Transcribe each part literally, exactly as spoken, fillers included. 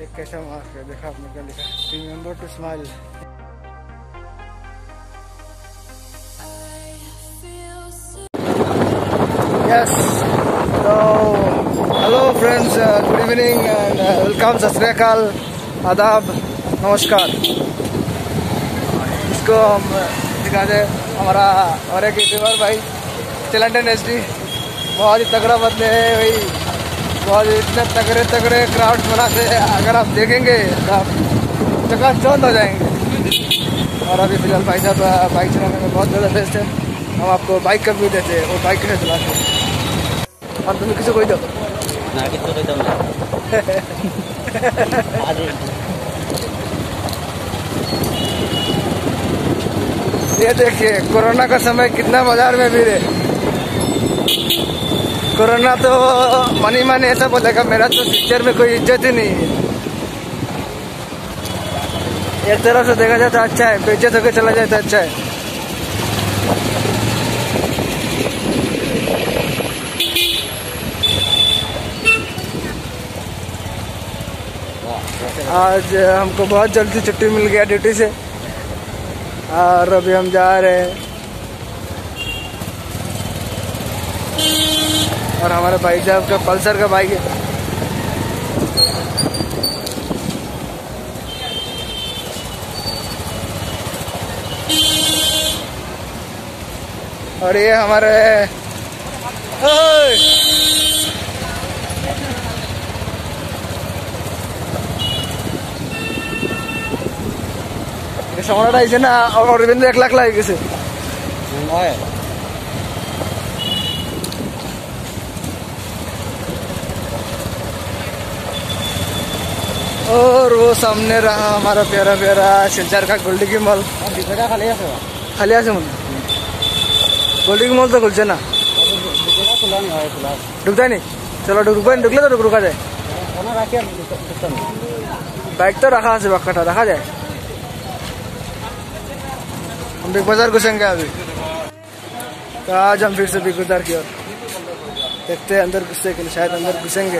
ये कैसा मास्क है, देखा आपने क्या लिखा, रिमेंबर टू स्माइल। यस, तो hello friends, good evening and welcome, Sat Sri अकाल, आदाब, नमस्कार। इसको हम दिखा दे हमारा और एक यूट्यूबर भाई टैलेंटेड एच डी, बहुत ही तगड़ा बंदे है भाई, बहुत इतने तगड़े तगड़े क्राफ्ट बनाते हैं, अगर आप देखेंगे तो आप चकाचौंध हो जाएंगे। और अभी फिलहाल भाई साहब बाइक चलाने में बहुत ज़्यादा बेस्ट है, हम आपको बाइक का भी देते हैं, वो बाइक कैसे चलाते हैं। और तुम्हें किसी कोई दो ना, किसी कोई दो ये देखिए कोरोना का समय कितना बाजार में भीड़ है। कोरोना तो मनी माने ऐसा बोलेगा, मेरा तो पिक्चर में कोई इज्जत ही नहीं है। एक तरफ से देखा जाए तो अच्छा है, बेइज्जत होकर चला जाए तो अच्छा है। आज हमको बहुत जल्दी छुट्टी मिल गया ड्यूटी से और अभी हम जा रहे हैं। और हमारे भाई साहब का पल्सर का बाइक है। और ये हमारे सम्राट आई ना, और रविंद्र एक लाख लागे किसे और वो सामने रहा हमारा प्यारा प्यारा सिलचर का गोल्डी की मॉल। खाली आसे मन गोल्डी की मॉल तो खुलছে ना, ढुकता नहीं। चलो ढुक ढुकले तो ढुक रुका जाए, बाइक तो रखा है बक्कटा रखा जाए। हम बिग बाजार घुसेंगे अभी, तो आज हम फिर से बिग बाजार की ओर देखते हैं, अंदर घुसने के लिए शायद अंदर घुसेंगे।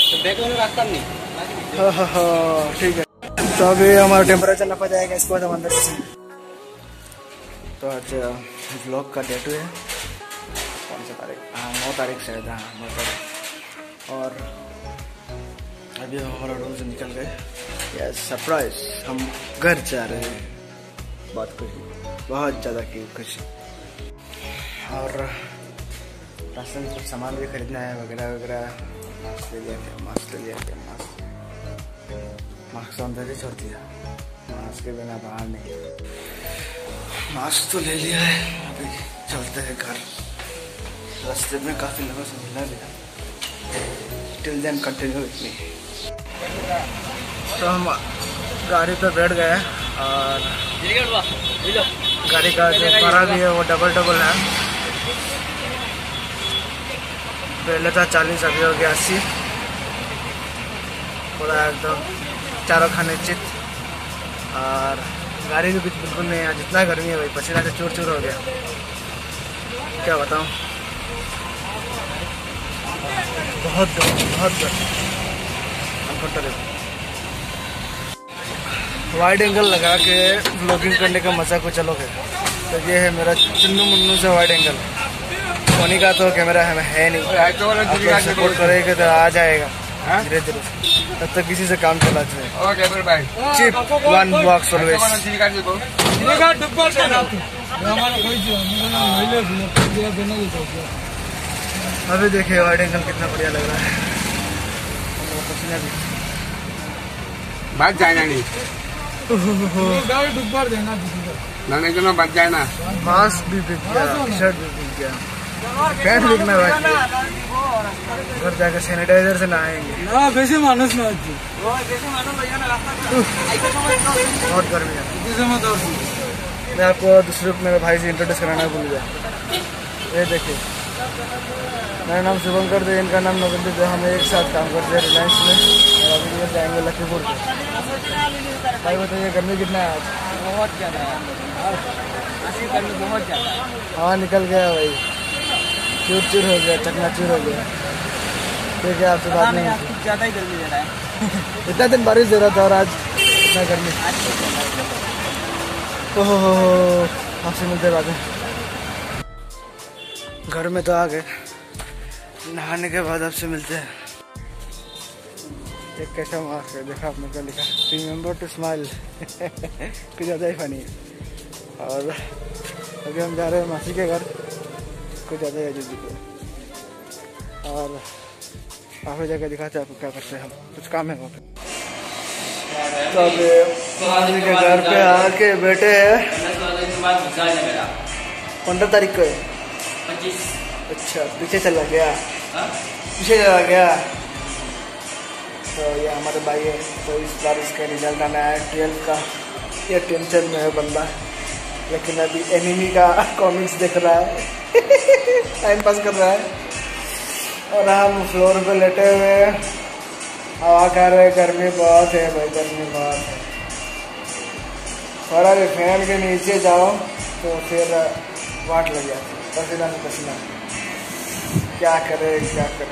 हाँ हाँ हाँ ठीक है। तो अभी हमारा टेम्परेचर नपा जाएगा, इसके बाद हम अंदर घुसेंगे। तो आज ब्लॉग का डेट है कौन सा तारीख, हाँ नौ तारीख शायद, हाँ नौ तारीख। और अभी हम हमारा रूम से निकल गए, यस सरप्राइज, हम घर जा रहे हैं। बहुत खुशी, बहुत ज़्यादा की खुशी। और राशन कुछ सामान भी खरीदना है वगैरह वगैरह। मास्क ले लिया थे, मास्क ले लिया थे, मास्क मास्क तो अंदर ही छोड़ दिया, मास्क के बिना बाहर नहीं। मास्क तो ले लिया है, अभी चलते हैं घर। रास्ते में काफ़ी लोगों से मिलना भी, till then continue with me. तो हम गाड़ी पे बैठ गए और गाड़ी का जो भाड़ा भी है वो डबल डबल है। पहले था चालीस, अभी हो गया अस्सी। पूरा एकदम चारों खाने चित। और गाड़ी भी कुछ बिल्कुल नहीं है, जितना गर्मी है भाई, पसीना से चूर चूर हो गया, क्या बताऊँ। बहुत बहुत अनकंट्रोलेबल। वाइड एंगल लगा के ब्लॉगिंग करने का मजा कुछ अलग है। तो ये है मेरा चुन्नू मुन्नू से वाइड एंगल। सोनी का तो कैमरा है, है नहीं, सपोर्ट करेगा तो आ जाएगा धीरे धीरे, तब तक किसी से काम चलाते हैं। Chip one box always. अभी देखिए वाइड एंगल कितना बढ़िया लग रहा है, पसीना भी बात जाए नहीं, नहीं तो बच जाए ना। मास्क भी बिक गया, टी शर्ट भी बिक गया, पैंट बिकना बाकी है। घर जाकर सैनिटाइजर से नहाएंगे ना, वैसे मानुस ना बहुत गर्मी है। मैं आपको दूसरे मेरे भाई से इंट्रोड्यूस कराना भूल गया। ये देखिए, मेरा नाम शुभंकर थे, इनका नाम नविंदर थे। हम एक साथ काम करते हैं रिलायंस में, और अभी भी जाएंगे लखीमपुर पे। भाई बताइए गर्मी कितना है आज? बहुत ज़्यादा है, गर्मी बहुत ज़्यादा है। हाँ निकल गया भाई, चूर चूर हो गया, चकनाचूर हो गया। ठीक है, आपसे बात नहीं कुछ ज़्यादा ही गर्मी दे रहा है। इतना दिन बारिश दे रहा था और आज इतना गर्मी। ओहो, आपसे मिलते बात है। घर में तो आ गए, नहाने के बाद आपसे मिलते हैं। एक कैसा मार्क है, देखा आपने क्या लिखा, रिमेंबर टू स्माइल। कुछ ज़्यादा ही फनी है। और अभी हम जा रहे हैं मासी के घर, कुछ ज़्यादा ही अजीब है। और आगे जाकर दिखाते हैं आपको क्या करते हैं हम, कुछ काम है वहाँ पे। तो अभी मासी के घर पे आके बैठे हैं। पंद्रह तारीख को है। अच्छा, पीछे चला गया, पीछे चला गया। तो ये हमारे भाई है, तो इस बार इसका रिजल्ट आना है ट्वेल्थ का। ये टेंशन में है बंदा, लेकिन अभी एनिमी का कॉमिक्स देख रहा है। टाइम पास कर रहा है। और हम फ्लोर पे लेटे हुए हवा खा रहे। गर्मी बहुत है भाई, गर्मी बहुत है। थोड़ा भी फैन के नीचे जाओ तो फिर वाट लग जाती है, पसीना से पसीना। क्या करे क्या करे।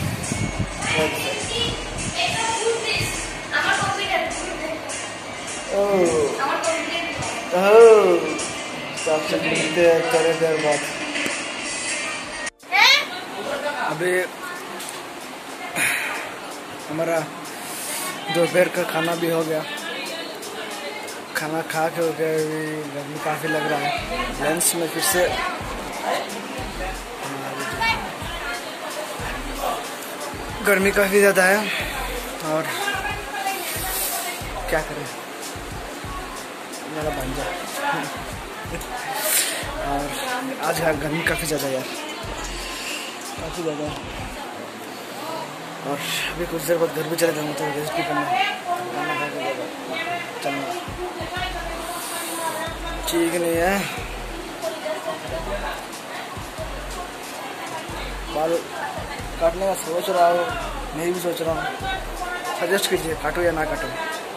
सबसे मिलते हैं थोड़ी देर बाद। अभी हमारा दोपहर का खाना भी हो गया। खाना खा के हो गया, अभी गर्मी काफ़ी लग रहा है। लंच में फिर से गर्मी काफ़ी ज़्यादा है और क्या करें, मेरा भांजा। और आज गर्मी काफ़ी ज़्यादा है यार, काफ़ी ज़्यादा है। और अभी कुछ देर बाद घर भी चले जाऊँगा, तो रेस्ट भी करना है, खाना खा के चलना ठीक नहीं है। बाल काटने का सोच रहा हूँ, मैं भी सोच रहा हूँ। सजेस्ट कीजिए, काटो या ना काटो।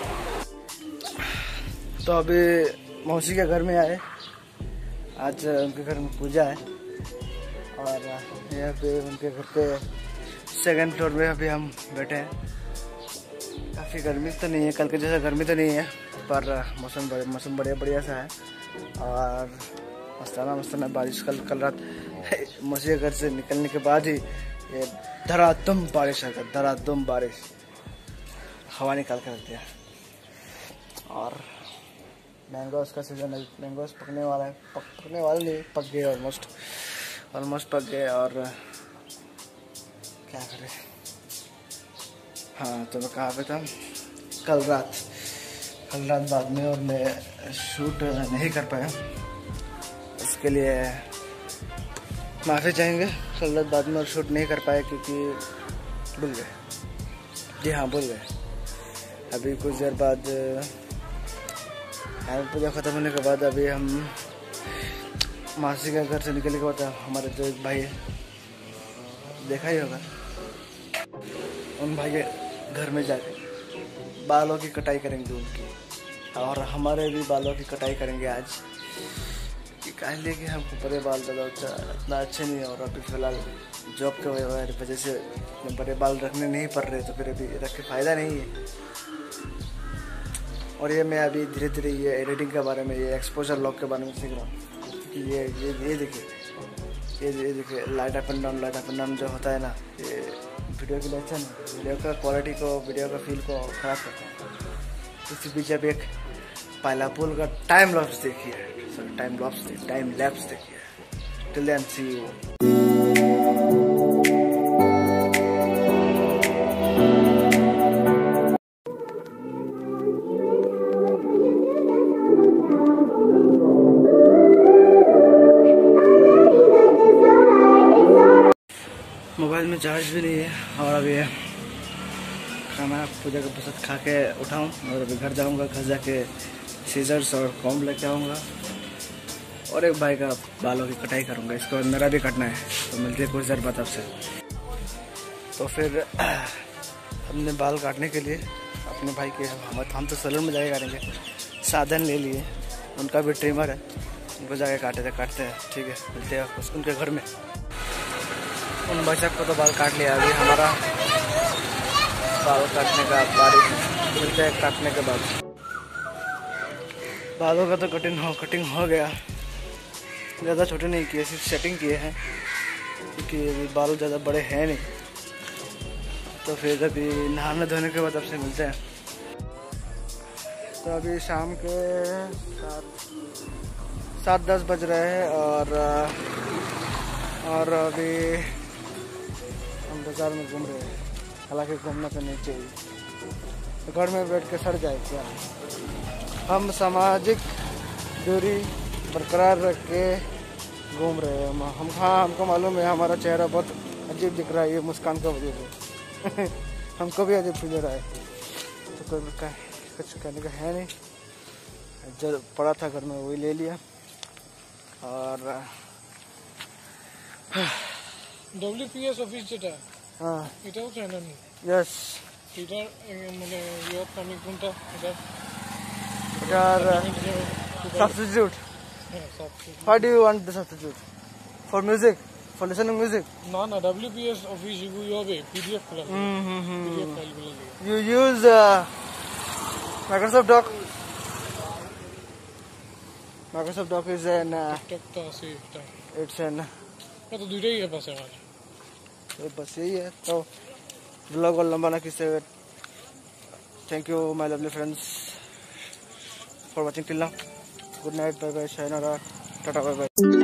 तो अभी मौसी के घर में आए, आज उनके घर में पूजा है। और यहाँ पे उनके घर पे सेकंड फ्लोर में अभी हम बैठे हैं। काफ़ी गर्मी तो नहीं है, कल के जैसा गर्मी तो नहीं है, पर मौसम बड़े मौसम बढ़िया बढ़िया सा है। और मस्ताना मस्ताना बारिश। कल कल रात मौसी के घर से निकलने के बाद ही ये धड़ाधम बारिश आ गया, धड़ाधम बारिश, हवा निकाल कर रख दिया। और मैंगोस का सीजन है, मैंगोस पकने वाला है, पक, पकने वाले नहीं, पक गए ऑलमोस्ट, ऑलमोस्ट पक गए। और क्या करें। हाँ, तो मैं कहाँ पे था कल रात, कल रात बाद में, और मैं शूट नहीं कर पाया, इसके लिए माफ़ी चाहेंगे। कल रात बाद में और शूट नहीं कर पाया क्योंकि भूल गए। जी हाँ, भूल गए। अभी कुछ देर बाद पूजा ख़त्म होने के बाद अभी हम मासी के घर से निकलने के बाद हमारे जो एक भाई है, देखा ही होगा, उन भाई के घर में जाके बालों की कटाई करेंगे उनकी। और हमारे भी बालों की कटाई करेंगे आज, कि कह लिए कि हमको बड़े बाल ज़्यादा इतना अच्छे नहीं है। और अभी फ़िलहाल जॉब के वजह से बड़े बाल रखने नहीं पड़ रहे, तो फिर अभी रख के फ़ायदा नहीं है। और ये मैं अभी धीरे धीरे ये एडिटिंग के बारे में, ये एक्सपोजर लॉक के बारे में सीख रहा हूँ। कि ये ये ये देखिए, ये ये देखिए light up and down, light up and down जो होता है ना, ये वीडियो के लिए अच्छा नहीं, वीडियो का क्वालिटी को, वीडियो का फील को ख़राब करता है। इसके पीछे अब एक पाइनापुल का टाइम लैप्स देखिए, सॉरी टाइम लैप्स देखिए, टाइम लैप्स देखिए। Till then see you. Mobile में चार्ज भी नहीं है। और अभी खाना पूजा के प्रसाद खा के उठाऊँ और अभी घर जाऊँगा, घर जाके सीजर्स और कॉम्ब लेके आऊँगा और एक भाई का बालों की कटाई करूँगा। इसके बाद मेरा भी कटना है, तो मिलते हैं कुछ देर बाद आपसे। तो फिर हमने बाल काटने के लिए अपने भाई के, हम हम तो सैलून में जाके काटेंगे, साधन ले लिए, उनका भी ट्रिमर है, उनको जाके काटे थे काटते हैं। ठीक है, मिलते हैं उनके घर में। उन भाई साहब को तो बाल काट लिया, अभी हमारा बाल काटने का बारी मिलते हैं काटने के बाद। बालों का तो कटिंग हो कटिंग हो गया, ज़्यादा छोटे नहीं किए, सिर्फ सेटिंग किए हैं क्योंकि बाल ज़्यादा बड़े हैं नहीं। तो फिर अभी नहाने धोने के बाद आपसे मिलते हैं। तो अभी शाम के सात सात दस बज रहे हैं और और अभी हम बाज़ार में घूम रहे हैं। हालांकि घूमना तो नहीं चाहिए, तो घर में बैठ के सड़ जाए क्या। हम सामाजिक दूरी बरकरार रख के घूम रहे हैं हम। हाँ, हमको मालूम है हमारा चेहरा बहुत अजीब दिख रहा है ये मुस्कान का वजह से हमको भी अजीब फील हो रहा है। तो कोई कुछ करने का है नहीं, जो पड़ा था घर में वही ले लिया। और ডব্লিউপিএস অফিস যেটা, হ্যাঁ এটাও জানেন? ইয়েস, এটার মানে ইয়ত আমি কোনটা এটা এটার সাবস্টিটিউট। হ্যাঁ, substitute. Why do you want the substitute? For music? For listening music? না না, ডব্লিউপিএস অফিস এগুলো হবে পিডিএফ খোলা, পিডিএফ ফাইলগুলো দিয়ে। You use uh, Microsoft Doc? Microsoft Doc is an uh, টিকটকটা আছে এটা, it's an এটা তো দুইটাই অ্যাপ আছে আমার। तो बस यही है। तो ब्लॉग और लंबा ना खींचते हुए, thank you my lovely friends for watching till now. Good night, bye bye, sayonara, tata, bye bye.